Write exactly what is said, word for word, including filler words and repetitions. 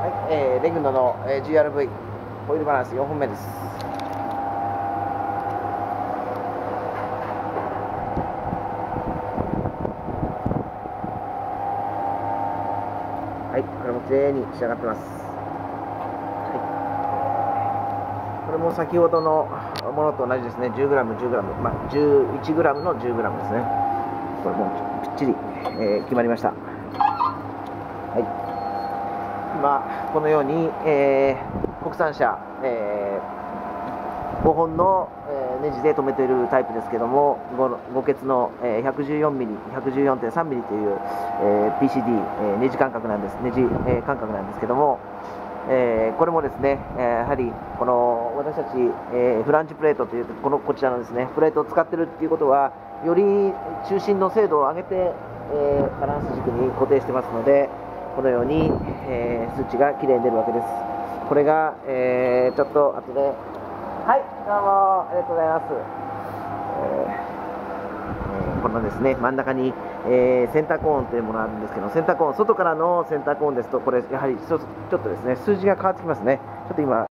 はい、えー、レグノの、えー、ジーアールブイ ホイールバランスよんほんめです。はい、これもきれいに仕上がってます。はい、これも先ほどのものと同じですね。 じゅうグラム、じゅうグラム、まあ、じゅういちグラムの じゅうグラム ですね。これもぴっちり、えー、決まりました。はい、今このように、えー、国産車、えー、ごほんの、えー、ネジで留めているタイプですけども、ごケツの、えー、ひゃくじゅうよんミリ、ひゃくじゅうよんてんさんミリという、えー、ピーシーディー、えー、ネジ間隔なんです、ネジ、えー、間隔なんですけども、えー、これもですね、えー、やはりこの私たち、えー、フランジプレートというこのこちらのですねプレートを使っているということは、より中心の精度を上げて、えー、バランス軸に固定してますので、このように、えー、数値がきれいに出るわけです。これが、えー、ちょっと後で、はい、どうもありがとうございます。えー、このですね真ん中に、えー、センターコーンというものがあるんですけど、センターコーン、外からのセンターコーンですと、これやはりちょっとですね数字が変わってきますね。ちょっと今